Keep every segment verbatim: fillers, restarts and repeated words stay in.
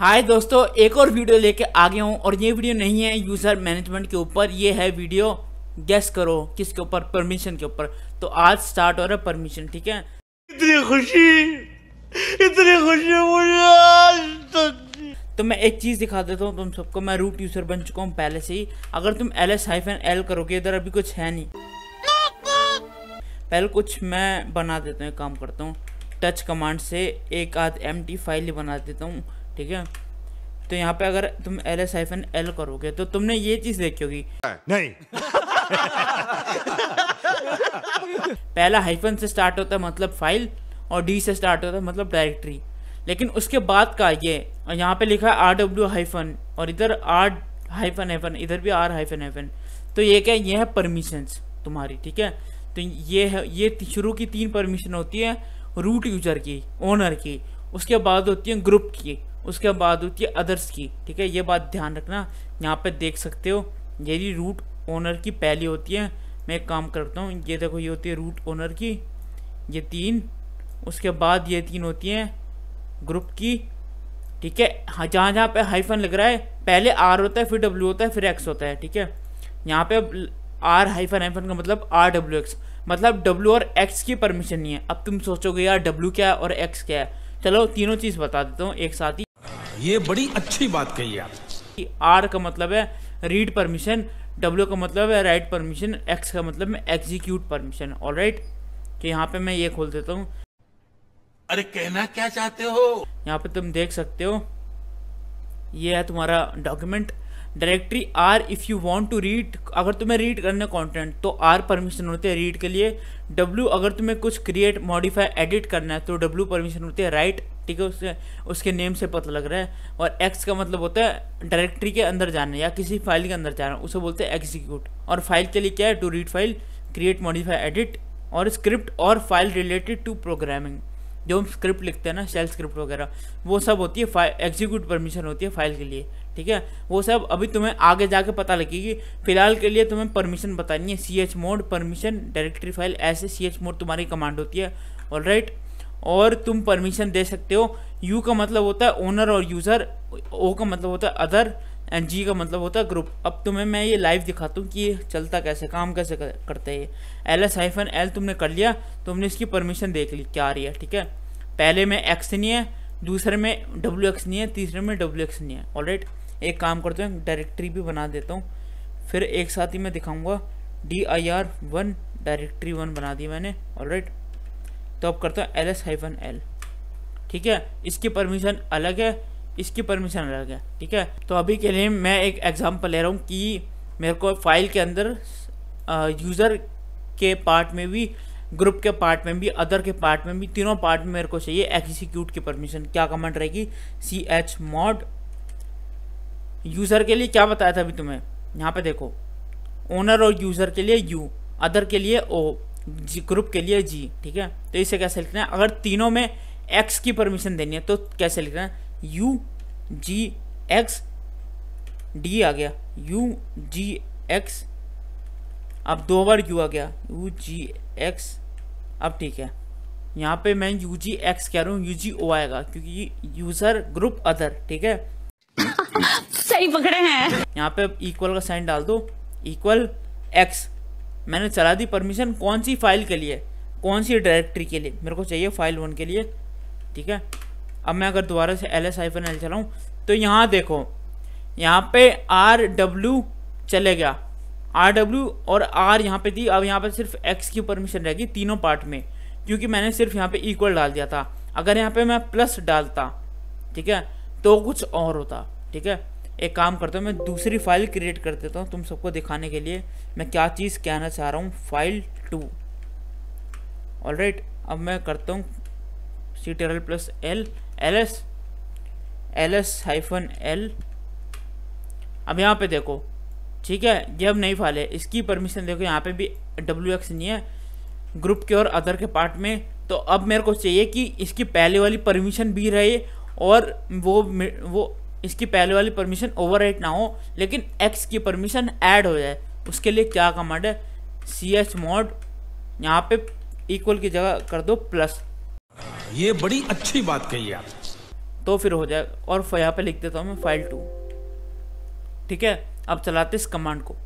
हाय दोस्तों, एक और वीडियो लेके आ गया हूँ और ये वीडियो नहीं है यूज़र मैनेजमेंट के ऊपर, ये है वीडियो गेस करो किसके ऊपर, परमिशन के ऊपर। तो आज स्टार्ट हो रहा है परमिशन, ठीक है। इतनी खुशी इतनी खुशी मुझे आज तक। तो मैं एक चीज़ दिखा देता हूँ तुम सबको, मैं रूट यूज़र बन चुका हूँ पहले से ही। अगर तुम एल एस हाइफन एल करोगे, इधर अभी कुछ है नहीं, पहले कुछ मैं बना देता हूँ, एक काम करता हूँ, टच कमांड से एक आध एम टी फाइल ही बना देता हूँ, ठीक है। तो यहाँ पे अगर तुम एल एस हाइफन एल करोगे तो तुमने ये चीज़ देखी होगी, नहीं पहला हाइफन से स्टार्ट होता है मतलब फाइल, और डी से स्टार्ट होता है मतलब डायरेक्टरी। लेकिन उसके बाद का ये यहाँ पे लिखा है आर डब्ल्यू हाइफन, और इधर आर हाइफन हाइफन, इधर भी आर हाइफन हाइफन। तो ये क्या, ये है परमिशंस तुम्हारी, ठीक है। तो ये है, ये शुरू की तीन परमिशन होती है रूट यूजर की, ओनर की, उसके बाद होती है ग्रुप की, उसके बाद होती है अदर्स की, ठीक है। ये बात ध्यान रखना। यहाँ पे देख सकते हो यही रूट ओनर की पहली होती है। मैं एक काम करता हूँ, ये देखो, ये होती है रूट ओनर की, ये तीन, उसके बाद ये तीन होती हैं ग्रुप की, ठीक है। हाँ, जहाँ जहाँ पे हाइफन लग रहा है पहले आर होता है, फिर डब्ल्यू होता है, फिर एक्स होता है, ठीक है। यहाँ पे आर हाइफन हाइफन का मतलब आर डब्ल्यू एक्स, मतलब डब्ल्यू और एक्स की परमिशन नहीं है। अब तुम सोचोगे यार डब्ल्यू क्या है और एक्स क्या है, चलो तीनों चीज़ बता देता हूँ एक साथ ही। ये बड़ी अच्छी बात कही आप। आर का मतलब है रीड परमिशन, डब्ल्यू का मतलब है राइट परमिशन, एक्स का मतलब है एग्जीक्यूट परमिशन। ऑलराइट, कि यहाँ पे मैं ये खोल देता हूँ। अरे कहना क्या चाहते हो? यहाँ पे तुम देख सकते हो, ये है तुम्हारा document directory R. If you want to read, अगर तुम्हें रीड करना कंटेंट तो आर परमिशन होती है रीड के लिए। डब्ल्यू अगर तुम्हें कुछ क्रिएट, मॉडिफाई, एडिट करना है तो डब्ल्यू परमिशन होती है राइट, ठीक है, उसके उसके नेम से पता लग रहा है। और एक्स का मतलब होता है डायरेक्टरी के अंदर जाना या किसी फाइल के अंदर जाना, उसे बोलते हैं एग्जीक्यूट। और फाइल के लिए क्या है, to read file, create, modify, edit. और स्क्रिप्ट और फाइल रिलेटेड टू प्रोग्रामिंग, जो हम स्क्रिप्ट लिखते हैं ना, शेल स्क्रिप्ट वगैरह, वो सब होती है फाइल एग्जीक्यूट परमिशन होती है फाइल के लिए, ठीक है। वो सब अभी तुम्हें आगे जाके पता लगेगी। फिलहाल के लिए तुम्हें परमिशन बतानी है, C H mod permission directory file, ऐसे सी एच मोड तुम्हारी कमांड होती है। ऑलराइट, और तुम परमिशन दे सकते हो। यू का मतलब होता है ओनर और यूज़र, ओ का मतलब होता है अदर, एंड जी का मतलब होता है ग्रुप। अब तुम्हें मैं ये लाइव दिखाता हूँ कि ये चलता कैसे, काम कैसे करते हैं। एल एस हाइफन एल तुमने कर लिया, तुमने इसकी परमिशन देख ली क्या आ रही है, ठीक है। पहले में एक्स नहीं है, दूसरे में डब्ल्यू एक्स नहीं है, तीसरे में डब्ल्यू एक्स नहीं है। ऑलराइट, एक काम करते हैं, डायरेक्टरी भी बना देता हूँ, फिर एक साथ ही मैं दिखाऊंगा। D I R one directory one बना दी मैंने। ऑलराइट, तो अब करता हूँ एल एस हाइफन एल, ठीक है। इसकी परमिशन अलग है, इसकी परमिशन अलग है, ठीक है। तो अभी के लिए मैं एक एग्जांपल ले रहा हूँ कि मेरे को फाइल के अंदर यूज़र के पार्ट में भी, ग्रुप के पार्ट में भी, अदर के पार्ट में भी, तीनों पार्ट में मेरे को चाहिए एग्जीक्यूट की परमिशन। क्या कमांड रहेगी, सी एच मॉड। यूज़र के लिए क्या बताया था अभी तुम्हें, यहाँ पे देखो, ओनर और यूज़र के लिए यू, अदर के लिए ओ, जी, ग्रुप के लिए जी, ठीक है। तो इसे कैसे लिखना है, अगर तीनों में एक्स की परमिशन देनी है तो कैसे लिखना है, यू जी एक्स, डी आ गया, यू जी एक्स, अब दो बार यू आ गया, यू जी एक्स। अब ठीक है, यहाँ पे मैं यू जी एक्स कह रहा हूँ, यू जी ओ आएगा क्योंकि यूज़र ग्रुप अदर, ठीक है। सही पकड़े हैं। यहाँ पे इक्वल का साइन डाल दो, इक्वल एक्स। मैंने चला दी परमिशन, कौन सी फाइल के लिए, कौन सी डायरेक्टरी के लिए, मेरे को चाहिए फाइल वन के लिए, ठीक है। अब मैं अगर दोबारा से एल एस हाइफन एल चलाऊँ तो यहाँ देखो, यहाँ पे आर डब्ल्यू चले गया, आर डब्ल्यू और आर यहाँ पे थी। अब यहाँ पे सिर्फ एक्स की परमिशन रहेगी तीनों पार्ट में, क्योंकि मैंने सिर्फ यहाँ पे इक्वल डाल दिया था। अगर यहाँ पे मैं प्लस डालता, ठीक है, तो कुछ और होता, ठीक है। एक काम करता हूँ, मैं दूसरी फाइल क्रिएट कर देता हूँ तुम सबको दिखाने के लिए मैं क्या चीज़ कहना चाह रहा हूँ, फाइल टू। ऑलराइट, अब मैं करता हूँ C TRL plus L, L S L S hyphen L. अब यहाँ पे देखो, ठीक है, ये अब नई फाइल है, इसकी परमिशन देखो, यहाँ पे भी डब्ल्यू एक्स नहीं है ग्रुप के और अदर के पार्ट में। तो अब मेरे को चाहिए कि इसकी पहले वाली परमिशन भी रहे और वो वो इसकी पहले वाली परमिशन ओवरराइट ना हो, लेकिन एक्स की परमिशन ऐड हो जाए। उसके लिए क्या कमांड है, सी एच मॉड, यहाँ पे इक्वल की जगह कर दो प्लस। ये बड़ी अच्छी बात कही आप। तो फिर हो जाए। और यहाँ पे लिख देता हूँ मैं फाइल टू, ठीक है। अब चलाते इस कमांड को,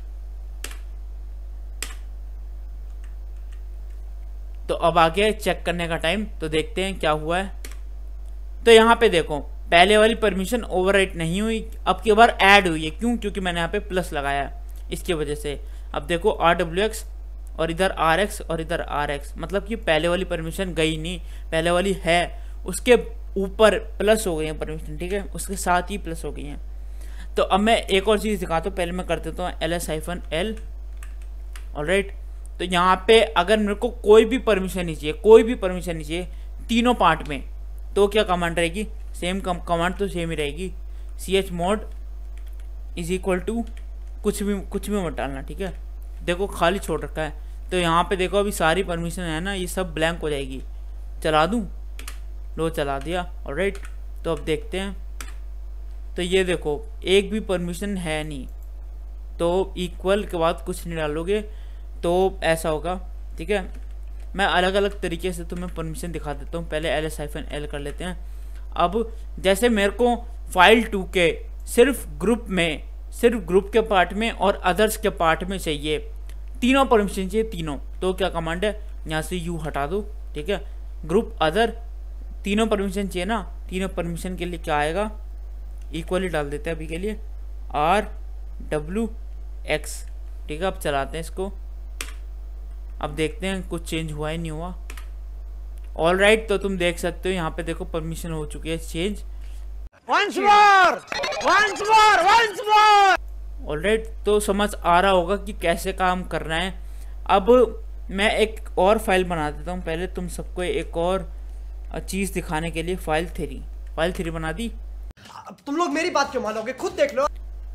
तो अब आ गया चेक करने का टाइम। तो देखते हैं क्या हुआ है। तो यहाँ पे देखो पहले वाली परमिशन ओवरराइट नहीं हुई, अब की बार ऐड हुई है। क्यों? क्योंकि मैंने यहाँ पे प्लस लगाया, इसकी वजह से। अब देखो आर डब्ल्यू एक्स और इधर आर एक्स और इधर आर एक्स, मतलब कि पहले वाली परमिशन गई नहीं, पहले वाली है, उसके ऊपर प्लस हो गई है परमिशन, ठीक है, उसके साथ ही प्लस हो गई है। तो अब मैं एक और चीज़ दिखाता हूँ, पहले मैं कर देता हूँ L S hyphen L, alright. तो यहाँ पे अगर मेरे को कोई भी परमिशन नहीं चाहिए, कोई भी परमिशन नहीं चाहिए तीनों पार्ट में, तो क्या कमांड रहेगी? सेम कमांड तो सेम ही रहेगी, C H mod is equal to कुछ भी कुछ भी मत डालना, ठीक है। देखो खाली छोड़ रखा है, तो यहाँ पे देखो अभी सारी परमिशन है ना, ये सब ब्लैंक हो जाएगी। चला दूँ? लो चला दिया, ऑलराइट। तो अब देखते हैं, तो ये देखो एक भी परमिशन है नहीं, तो इक्वल के बाद कुछ नहीं डालोगे तो ऐसा होगा, ठीक है। मैं अलग अलग तरीके से तुम्हें परमिशन दिखा देता हूँ। पहले एल एस हाइफन एल कर लेते हैं। अब जैसे मेरे को फाइल टू के सिर्फ ग्रुप में, सिर्फ ग्रुप के पार्ट में और अदर्स के पार्ट में चाहिए, तीनों परमिशन चाहिए तीनों, तो क्या कमांड है? यहाँ से यू हटा दो, ठीक है। ग्रुप अदर तीनों परमिशन चाहिए ना, तीनों परमिशन के लिए क्या आएगा? इक्वली डाल देते हैं अभी के लिए, आर डब्ल्यू एक्स, ठीक है। अब चलाते हैं इसको, अब देखते हैं कुछ चेंज हुआ ही नहीं हुआ। ऑल राइट right, तो तुम देख सकते हो यहाँ पे देखो परमिशन हो चुकी है change. Once more! Once more! Once more! All right right, तो समझ आ रहा होगा कि कैसे काम करना है। अब मैं एक और फाइल बना देता हूँ, पहले तुम सबको एक और चीज़ दिखाने के लिए। फाइल थ्री, फाइल थ्री बना दी। अब तुम लोग मेरी बात क्यों मानोगे, खुद देख लो।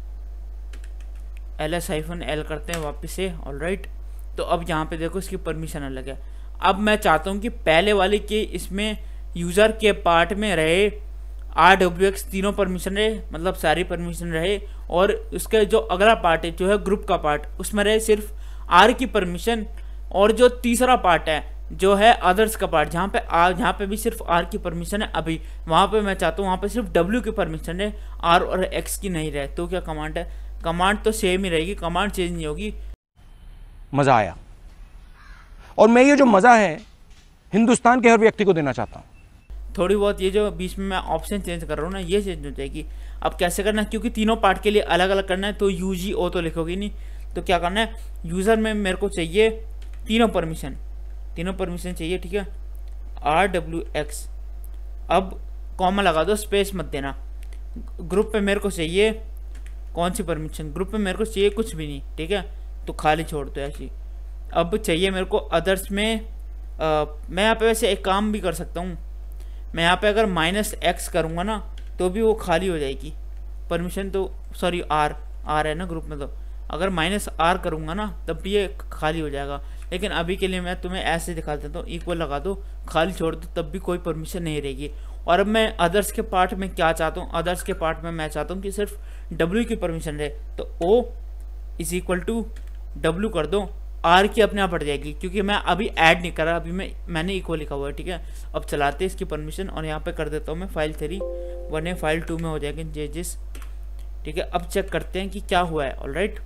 एल एस हाइफन एल करते हैं वापस से, ऑल राइट। तो अब यहाँ पे देखो इसकी परमिशन अलग है। अब मैं चाहता हूँ कि पहले वाले के इसमें यूज़र के पार्ट में रहे आर डब्ल्यू एक्स तीनों परमिशन रहे, मतलब सारी परमिशन रहे, और उसका जो अगला पार्ट है जो है ग्रुप का पार्ट, उसमें रहे सिर्फ आर की परमिशन, और जो तीसरा पार्ट है जो है अदर्स का पार्ट, जहाँ पे आर जहाँ पे भी सिर्फ आर की परमिशन है अभी, वहाँ पे मैं चाहता हूँ वहाँ पे सिर्फ डब्ल्यू की परमिशन है, आर और एक्स की नहीं रहे। तो क्या कमांड है? कमांड तो सेम ही रहेगी, कमांड चेंज नहीं होगी। मजा आया, और मैं ये जो मजा है हिंदुस्तान के हर व्यक्ति को देना चाहता हूँ। थोड़ी बहुत ये जो बीच में मैं ऑप्शन चेंज कर रहा हूँ ना, ये चेंज हो जाएगी। अब कैसे करना है? क्योंकि तीनों पार्ट के लिए अलग अलग करना है, तो यू जी ओ तो लिखोगी नहीं, तो क्या करना है? यूज़र में मेरे को चाहिए तीनों परमिशन, तीनों परमिशन चाहिए, ठीक है, आर डब्ल्यू एक्स। अब कॉमा लगा दो, स्पेस मत देना। ग्रुप पे मेरे को चाहिए कौन सी परमिशन? ग्रुप पे मेरे को चाहिए कुछ भी नहीं, ठीक है, तो खाली छोड़ दो ऐसी। अब चाहिए मेरे को अदर्स में, आ, मैं यहाँ पे वैसे एक काम भी कर सकता हूँ, मैं यहाँ पे अगर माइनस एक्स करूँगा ना तो भी वो खाली हो जाएगी परमिशन, तो सॉरी आर आर है ना ग्रुप में, तो अगर माइनस आर करूँगा ना तब भी ये खाली हो जाएगा। लेकिन अभी के लिए मैं तुम्हें ऐसे दिखा देता हूँ, इक्वल लगा दो, खाली छोड़ दो, तब भी कोई परमिशन नहीं रहेगी। और अब मैं अदर्स के पार्ट में क्या चाहता हूँ? अदर्स के पार्ट में मैं चाहता हूँ कि सिर्फ डब्ल्यू की परमिशन रहे, तो O is equal to W कर दो, आर की अपने आप हट जाएगी, क्योंकि मैं अभी ऐड नहीं कर रहा, अभी मैं मैंने इक्वल लिखा हुआ है, ठीक है। अब चलाते हैं इसकी परमिशन, और यहाँ पे कर देता हूँ मैं फाइल थ्री, वरना फाइल टू में हो जाएगी जेजिस, ठीक है। अब चेक करते हैं कि क्या हुआ है, ऑल राइट।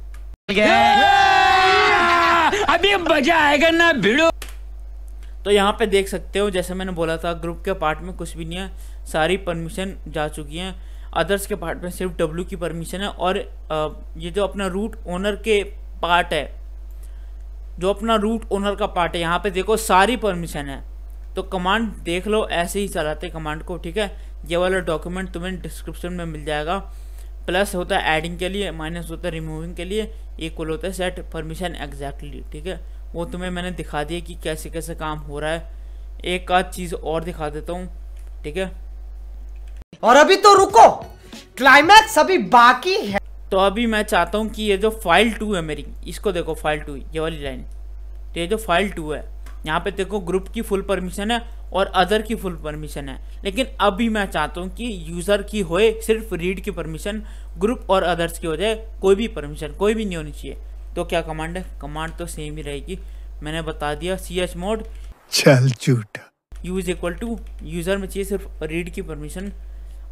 अभी मजा आएगा ना भिड़ो। तो यहाँ पे देख सकते हो, जैसे मैंने बोला था ग्रुप के पार्ट में कुछ भी नहीं है, सारी परमिशन जा चुकी हैं। अदर्स के पार्ट में सिर्फ डब्ल्यू की परमिशन है, और आ, ये जो अपना रूट ओनर के पार्ट है, जो अपना रूट ओनर का पार्ट है, यहाँ पे देखो सारी परमिशन है। तो कमांड देख लो, ऐसे ही चलाते कमांड को, ठीक है। ये वाला डॉक्यूमेंट तुम्हें डिस्क्रिप्शन में मिल जाएगा। प्लस होता है एडिंग के लिए, माइनस होता है रिमूविंग के लिए, इक्वल होता है सेट परमिशन एग्जैक्टली, ठीक है। वो तुम्हें मैंने दिखा दिया कि कैसे कैसे काम हो रहा है। एक आध चीज़ और दिखा देता हूँ, ठीक है। और अभी तो रुको, क्लाइमैक्स अभी बाकी है। तो अभी मैं चाहता हूँ कि ये जो फाइल टू है मेरी, इसको देखो फाइल टू, ये वाली लाइन, तो ये जो फाइल टू है, यहाँ पे देखो ग्रुप की फुल परमिशन है और अदर की फुल परमिशन है। लेकिन अभी मैं चाहता हूँ कि यूज़र की होए सिर्फ रीड की परमिशन, ग्रुप और अदर्स की हो जाए कोई भी परमिशन, कोई भी नहीं होनी चाहिए। तो क्या कमांड है? कमांड तो सेम ही रहेगी, मैंने बता दिया, सी एच मोड चल झूठा, U is equal to user में चाहिए सिर्फ रीड की परमिशन,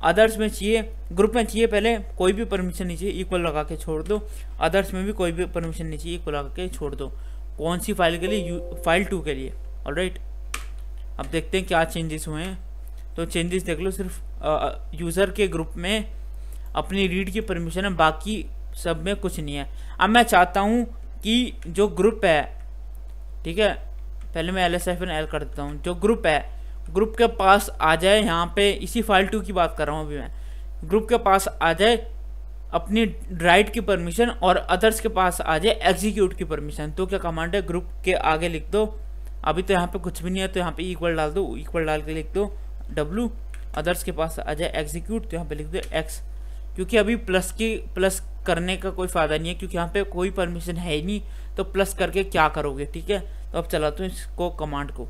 अदर्स में चाहिए, ग्रुप में चाहिए पहले कोई भी परमिशन नहीं चाहिए, इक्वल लगा के छोड़ दो। अदर्स में भी कोई भी परमिशन नहीं चाहिए, इक्वल लगा के छोड़ दो। कौन सी फाइल के लिए? फाइल टू के लिए। ऑलराइट, अब देखते हैं क्या चेंजेस हुए हैं। तो चेंजेस देख लो, सिर्फ यूज़र के ग्रुप में अपनी रीड की परमिशन है, बाकी सब में कुछ नहीं है। अब मैं चाहता हूँ कि जो ग्रुप है, ठीक है, पहले मैं एल एस हाइफन एल कर देता हूँ, जो ग्रुप है ग्रुप के पास आ जाए, यहाँ पे इसी फाइल टू की बात कर रहा हूँ अभी मैं, ग्रुप के पास आ जाए अपनी राइट की परमिशन और अदर्स के पास आ जाए एग्जीक्यूट की परमिशन। तो क्या कमांड है? ग्रुप के आगे लिख दो, अभी तो यहाँ पे कुछ भी नहीं है तो यहाँ पे इक्वल डाल दो, इक्वल डाल के लिख दो डब्लू, अदर्स के पास आ जाए एग्जीक्यूट तो यहाँ पे लिख दो एक्स, क्योंकि अभी प्लस की प्लस करने का कोई फ़ायदा नहीं है क्योंकि यहाँ पे कोई परमिशन है ही नहीं, तो प्लस करके क्या करोगे, ठीक है। तो अब चलाता हूँ इसको कमांड को,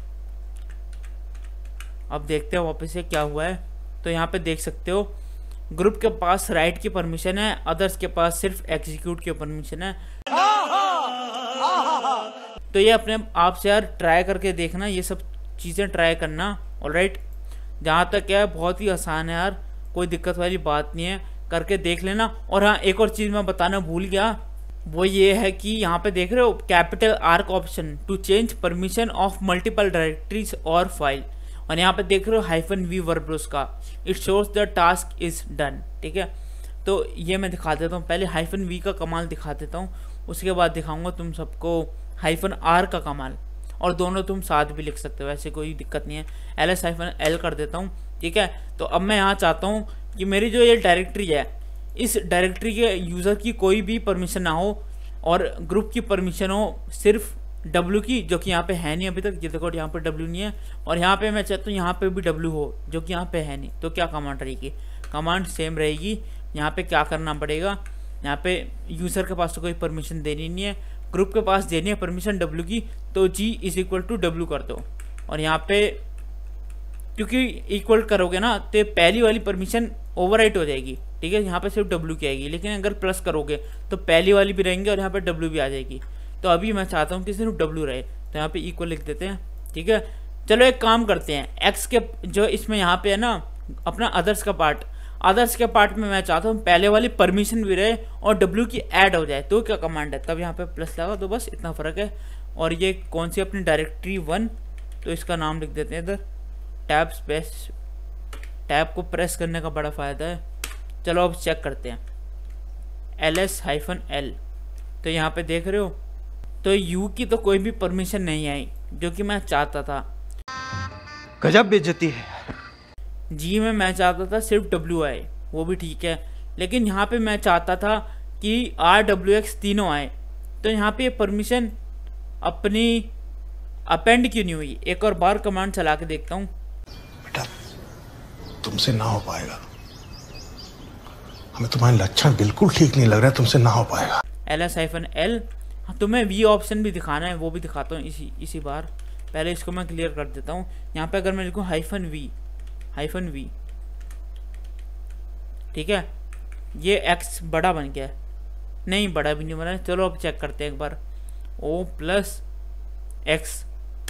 अब देखते हैं वापस से क्या हुआ है। तो यहाँ पे देख सकते हो ग्रुप के पास राइट की परमिशन है, अदर्स के पास सिर्फ एग्जीक्यूट की परमिशन है। तो ये अपने आप से यार ट्राई करके देखना, ये सब चीज़ें ट्राई करना। ऑलराइट, जहाँ तक क्या है बहुत ही आसान है यार, कोई दिक्कत वाली बात नहीं है, करके देख लेना। और हाँ, एक और चीज़ मैं बताना भूल गया, वो ये है कि यहाँ पे देख रहे हो कैपिटल आर का option to change permission of multiple directories और फाइल, और यहाँ पे देख रहे हो हाइफन वी वर्ब्स का, it shows the task is done, ठीक है। तो ये मैं दिखा देता हूँ, पहले हाइफन वी का कमाल दिखा देता हूँ, उसके बाद दिखाऊंगा तुम सबको हाइफन आर का कमाल, और दोनों तुम साथ भी लिख सकते हो, ऐसे कोई दिक्कत नहीं है। एल एस हाइफन एल कर देता हूँ, ठीक है। तो अब मैं यहाँ चाहता हूँ कि मेरी जो ये डायरेक्टरी है, इस डायरेक्टरी के यूज़र की कोई भी परमिशन ना हो और ग्रुप की परमिशन हो सिर्फ डब्ल्यू की, जो कि यहाँ पे है नहीं अभी तक, ये देखो यहाँ पे डब्ल्यू नहीं है, और यहाँ पे मैं चाहता हूँ यहाँ पे भी डब्ल्यू हो, जो कि यहाँ पे है नहीं। तो क्या कमांड रहेगी? कमांड सेम रहेगी। यहाँ पे क्या करना पड़ेगा, यहाँ पे यूज़र के पास तो कोई परमिशन देनी नहीं है, ग्रुप के पास देनी है परमिशन डब्ल्यू की, तो G is equal to W कर दो। और यहाँ पे क्योंकि इक्वल करोगे ना तो पहली वाली परमिशन ओवरराइट हो जाएगी, ठीक है, यहाँ पे सिर्फ डब्ल्यू की आएगी, लेकिन अगर प्लस करोगे तो पहली वाली भी रहेंगे और यहाँ पे डब्ल्यू भी आ जाएगी। तो अभी मैं चाहता हूँ कि सिर्फ डब्ल्यू रहे, तो यहाँ पे इक्वल लिख देते हैं, ठीक है। चलो एक काम करते हैं, एक्स के जो इसमें यहाँ पे है ना अपना अदर्स का पार्ट, अदर्स के पार्ट में मैं चाहता हूँ पहले वाली परमिशन भी रहे और डब्ल्यू की ऐड हो जाए। तो क्या कमांड है, तब यहाँ पे प्लस लगा, तो बस इतना फ़र्क है। और ये कौन सी अपनी डायरेक्टरी वन, तो इसका नाम लिख देते हैं इधर, टैब स्पेस, टैब को प्रेस करने का बड़ा फ़ायदा है। चलो अब चेक करते हैं, एल एस हाइफन एल, तो यहाँ पे देख रहे हो तो यू की तो कोई भी परमिशन नहीं आई जो कि मैं चाहता था। गजब बेइज्जती है। जी में मैं चाहता था सिर्फ डब्ल्यू आए, वो भी ठीक है, लेकिन यहाँ पे मैं चाहता था कि आर डब्ल्यू एक्स तीनों आए, तो यहाँ पे परमिशन अपनी अपेंड क्यों नहीं हुई? एक और बार कमांड चला के देखता हूँ। बेटा तुमसे ना हो पाएगा, हमें तुम्हारे लक्षण बिल्कुल ठीक नहीं लग रहा है, तुमसे ना हो पाएगा। एल एस हाइफन एल, तुम्हें वी ऑप्शन भी दिखाना है, वो भी दिखाता हूँ इसी इसी बार। पहले इसको मैं क्लियर कर देता हूँ। यहाँ पे अगर मैं लिखूँ हाइफन वी, हाइफन वी, ठीक है, ये एक्स बड़ा बन गया है, नहीं बड़ा भी नहीं बना है। चलो अब चेक करते हैं एक बार, ओ प्लस एक्स,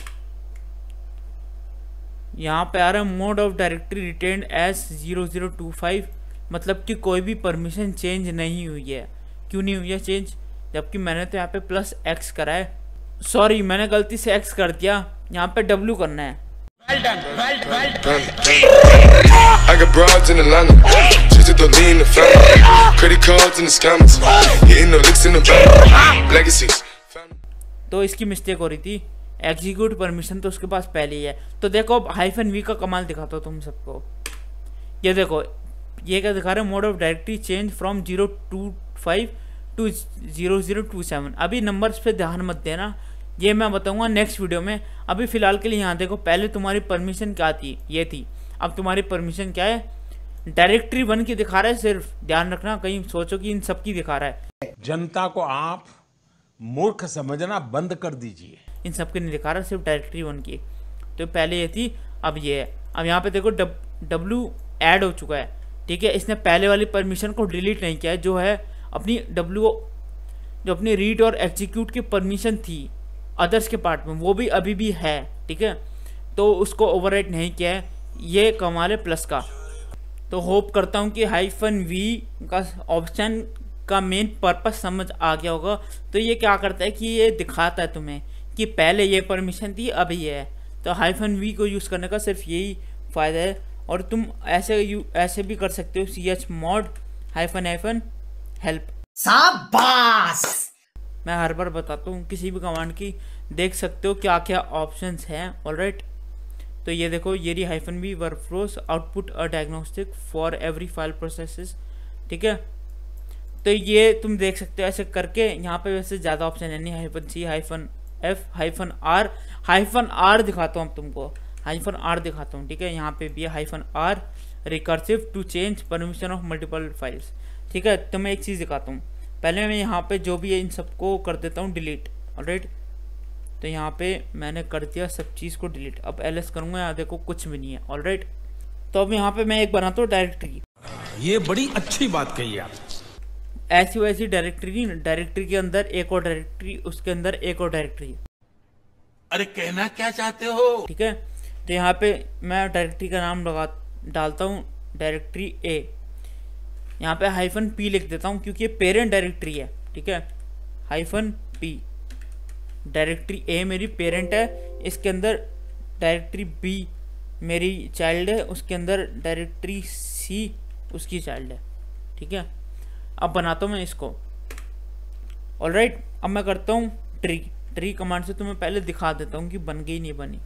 यहाँ पे आ रहा है mode of directory retained as zero zero two five, मतलब कि कोई भी परमिशन चेंज नहीं हुई है। क्यों नहीं हुई है चेंज, जबकि मैंने तो यहाँ पे प्लस एक्स करा है, सॉरी मैंने गलती से एक्स कर दिया, यहाँ पे डब्ल्यू करना है। Well done, well, well done. I got broads in Atlanta, just to lean the family, credit cards in the scammers, hitting the licks in the bank, legacies. तो इसकी मिस्टेक हो रही थी, एग्जीक्यूट परमिशन तो उसके पास पहले ही है। तो देखो अब हाइफन वी का कमाल दिखाता हूँ तुम सबको, ये देखो ये क्या दिखा रहा है, mode of directory change from zero two five to zero zero two seven. अभी नंबर्स पे ध्यान मत देना, ये मैं बताऊंगा नेक्स्ट वीडियो में। अभी फिलहाल के लिए यहाँ देखो, पहले तुम्हारी परमिशन क्या थी, ये थी, अब तुम्हारी परमिशन क्या है, डायरेक्टरी वन की दिखा रहा है सिर्फ, ध्यान रखना कहीं सोचो कि इन सब की दिखा रहा है। जनता को आप मूर्ख समझना बंद कर दीजिए, इन सब की नहीं दिखा रहा, सिर्फ डायरेक्टरी वन की। तो पहले ये थी, अब ये है। अब यहाँ पे देखो डब डब्ल्यू ऐड हो चुका है, ठीक है, इसने पहले वाली परमिशन को डिलीट नहीं किया है, जो है अपनी डब्ल्यू, जो अपनी रीड और एग्जीक्यूट की परमिशन थी अदर्स के पार्ट में, वो भी अभी भी है, ठीक है, तो उसको ओवरराइट नहीं किया है। ये कमाल है प्लस का। तो होप करता हूँ कि हाइफन वी का ऑप्शन का मेन पर्पस समझ आ गया होगा। तो ये क्या करता है कि ये दिखाता है तुम्हें कि पहले ये परमिशन थी अब ये है। तो हाइफन वी को यूज़ करने का सिर्फ यही फ़ायदा है। और तुम ऐसे यू ऐसे भी कर सकते हो, C H mod hyphen hyphen help. शाबाश। मैं हर बार बताता हूँ किसी भी कमांड की, देख सकते हो क्या क्या ऑप्शंस हैं। ऑलराइट, तो ये देखो, ये रही hyphen V workflows output a diagnostic for every file processes. ठीक है, तो ये तुम देख सकते हो ऐसे करके। यहाँ पे वैसे ज़्यादा ऑप्शन है नहीं, hyphen C hyphen F hyphen R hyphen R दिखाता हूँ तुमको, हाइफन आर दिखाता हूँ। ठीक है, यहाँ पे भी है hyphen R recursive to change permission of multiple files. ठीक है, तो मैं एक चीज़ दिखाता हूँ। पहले मैं यहाँ पे जो भी है इन सबको कर देता हूँ डिलीट। ऑलराइट, तो यहाँ पे मैंने कर दिया सब चीज़ को डिलीट। अब एल एस करूँगा, यहाँ देखो कुछ भी नहीं है। ऑलराइट, तो अब यहाँ पे मैं एक बनाता हूँ डायरेक्टरी। ये बड़ी अच्छी बात कही आप। ऐसी वैसी डायरेक्टरी, डायरेक्टरी के अंदर एक और डायरेक्टरी, उसके अंदर एक और डायरेक्टरी। अरे कहना क्या चाहते हो? ठीक है, तो यहाँ पे मैं डायरेक्टरी का नाम लगा डालता हूँ डायरेक्टरी ए। यहाँ पे हाइफन पी लिख देता हूँ क्योंकि ये पेरेंट डायरेक्टरी है। ठीक है, हाइफन पी, डायरेक्टरी ए मेरी पेरेंट है, इसके अंदर डायरेक्टरी बी मेरी चाइल्ड है, उसके अंदर डायरेक्टरी सी उसकी चाइल्ड है। ठीक है, अब बनाता हूँ मैं इसको। ऑलराइट, अब मैं करता हूँ ट्री। ट्री कमांड से तुम्हें पहले दिखा देता हूँ कि बन गई नहीं बनी।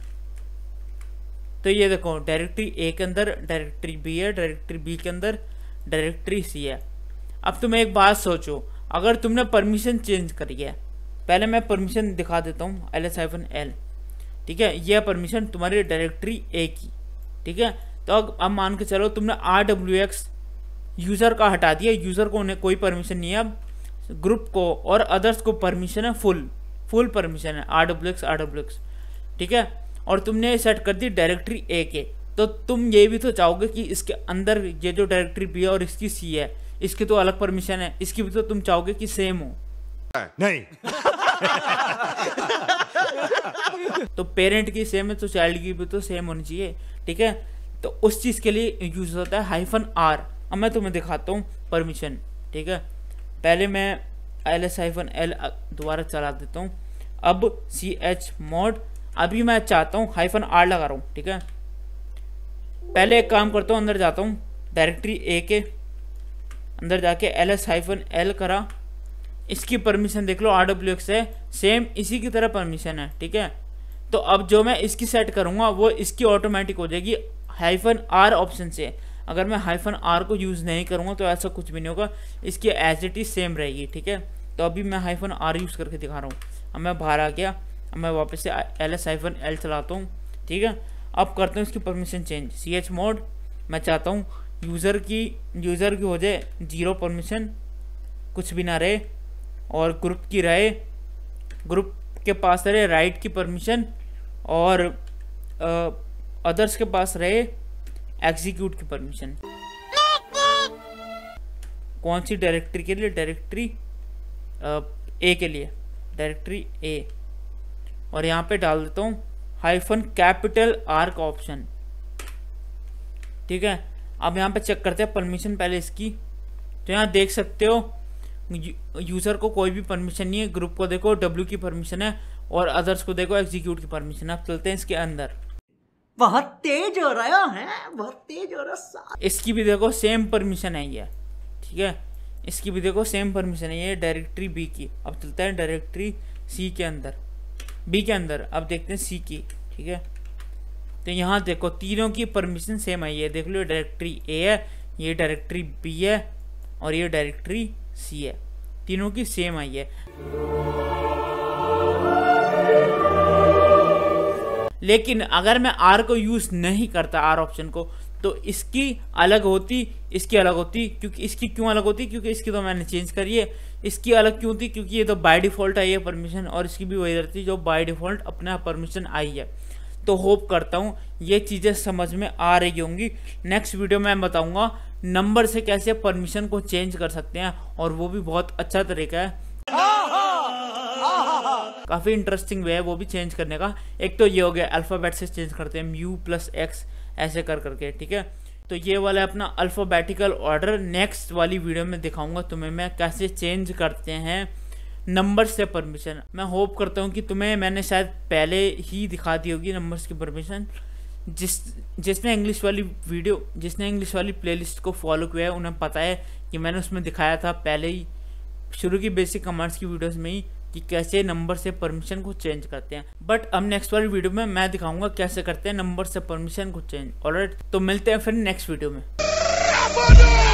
तो ये देखो, डायरेक्टरी ए के अंदर डायरेक्टरी बी है, डायरेक्टरी बी के अंदर डायरेक्टरी सी है। अब तुम एक बात सोचो, अगर तुमने परमिशन चेंज करी है, पहले मैं परमिशन दिखा देता हूँ एल एस हाइफन एल। ठीक है, यह परमिशन तुम्हारी डायरेक्टरी ए की। ठीक है, तो अब अब मान के चलो तुमने आर डब्ल्यू एक्स यूज़र का हटा दिया, यूज़र को उन्हें कोई परमिशन नहीं है। अब ग्रुप को और अदर्स को परमिशन है, फुल फुल परमिशन है, R W X R W X. ठीक है, और तुमने सेट कर दी डायरेक्टरी ए के, तो तुम ये भी तो चाहोगे कि इसके अंदर ये जो डायरेक्टरी बी है और इसकी सी है, इसकी तो अलग परमिशन है, इसकी भी तो तुम चाहोगे कि सेम हो। नहीं। तो पेरेंट की सेम है तो चाइल्ड की भी तो सेम होनी चाहिए। ठीक है, तो उस चीज़ के लिए यूज होता है हाइफन आर। अब मैं तुम्हें दिखाता हूँ परमिशन। ठीक है, पहले मैं एल एस हाइफन एल दोबारा चला देता हूँ। अब सी एच मॉड, अभी मैं चाहता हूँ हाइफन आर लगा रहा हूँ। ठीक है, पहले एक काम करता हूँ, अंदर जाता हूँ डायरेक्टरी ए के अंदर जाके एल एस हाइफन एल करा, इसकी परमिशन देख लो आर डब्ल्यू एक्स है, सेम इसी की तरह परमिशन है। ठीक है, तो अब जो मैं इसकी सेट करूँगा वो इसकी ऑटोमेटिक हो जाएगी हाइफन आर ऑप्शन से। अगर मैं हाइफन आर को यूज़ नहीं करूँगा तो ऐसा कुछ भी नहीं होगा, इसकी एज इट इज सेम रहेगी। ठीक है, तो अभी मैं हाइफन आर यूज़ करके दिखा रहा हूँ। अब मैं बाहर आ गया, अब मैं वापस से एल एस हाइफन एल चलाता हूँ। ठीक है, अब करता हूँ इसकी permission change, C H mod. मैं चाहता हूँ यूज़र की यूज़र की हो जाए जीरो परमिशन, कुछ भी ना रहे, और ग्रुप की रहे, ग्रुप के पास रहे राइट की परमिशन, और अदर्स के पास रहे एग्जीक्यूट की परमिशन। कौन सी डायरेक्टरी के लिए? डायरेक्टरी ए के लिए, डायरेक्टरी ए। और यहाँ पे डाल देता हूँ हाइफन कैपिटल आर का ऑप्शन। ठीक है, अब यहाँ पे चेक करते हैं परमिशन पहले इसकी। तो यहाँ देख सकते हो यूज़र को कोई भी परमिशन नहीं है, ग्रुप को देखो डब्ल्यू की परमिशन है, और अदर्स को देखो एग्जीक्यूट की परमिशन है। अब चलते हैं इसके अंदर। बहुत तेज हो रहा है, बहुत तेज हो रहा है। इसकी भी देखो सेम परमिशन है ये। ठीक है, इसकी भी देखो सेम परमिशन है ये डायरेक्टरी बी की। अब चलते हैं डायरेक्टरी सी के अंदर, बी के अंदर। अब देखते हैं सी की। ठीक है, तो यहाँ देखो तीनों की परमिशन सेम है। ये देख लो, डायरेक्टरी ए है, ये डायरेक्टरी बी है, और ये डायरेक्टरी सी है, तीनों की सेम आई है। लेकिन अगर मैं आर को यूज नहीं करता, आर ऑप्शन को, तो इसकी अलग होती, इसकी अलग होती। क्योंकि इसकी क्यों अलग होती? क्योंकि इसकी तो मैंने चेंज करी है। इसकी अलग क्यों थी? क्योंकि ये तो बाय डिफॉल्ट आई है परमिशन, और इसकी भी वही रहती जो बाय डिफॉल्ट अपना परमिशन आई है। तो होप करता हूँ ये चीज़ें समझ में आ रही होंगी। नेक्स्ट वीडियो में मैं बताऊँगा नंबर से कैसे परमिशन को चेंज कर सकते हैं, और वो भी बहुत अच्छा तरीका है, काफ़ी इंटरेस्टिंग वे है वो भी चेंज करने का। एक तो ये हो गया अल्फ़ाबेट से चेंज करते हैं, म्यू प्लस एक्स ऐसे कर करके। ठीक है, तो ये वाला अपना अल्फ़ाबेटिकल ऑर्डर नेक्स्ट वाली वीडियो में दिखाऊंगा तुम्हें मैं कैसे चेंज करते हैं नंबर से परमिशन। मैं होप करता हूँ कि तुम्हें मैंने शायद पहले ही दिखा दी होगी नंबर्स की परमिशन। जिस जिसने इंग्लिश वाली वीडियो जिसने इंग्लिश वाली प्लेलिस्ट को फॉलो किया है उन्हें पता है कि मैंने उसमें दिखाया था पहले ही शुरू की बेसिक कमांड्स की वीडियोस में ही कि कैसे नंबर से परमिशन को चेंज करते हैं। बट अब नेक्स्ट वाली वीडियो में मैं दिखाऊंगा कैसे करते हैं नंबर से परमिशन को चेंज। ऑलराइट, तो मिलते हैं फिर नेक्स्ट वीडियो में।